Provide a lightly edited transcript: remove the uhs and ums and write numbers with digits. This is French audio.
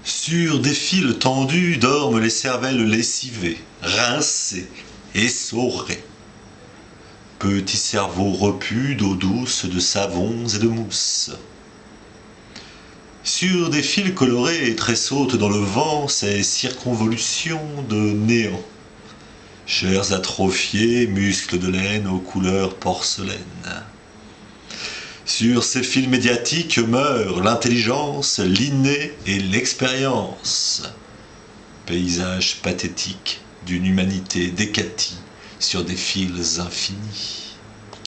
Sur des fils tendus dorment les cervelles lessivées, rincées, essorées. Petits cerveaux repus d'eau douce, de savons et de mousse. Sur des fils colorés tressautent dans le vent ces circonvolutions de néant. Chairs atrophiées, muscles de laine aux couleurs porcelaine. Sur ces fils médiatiques meurent l'intelligence, l'inné et l'expérience. Paysage pathétique d'une humanité décatie sur des fils infinis.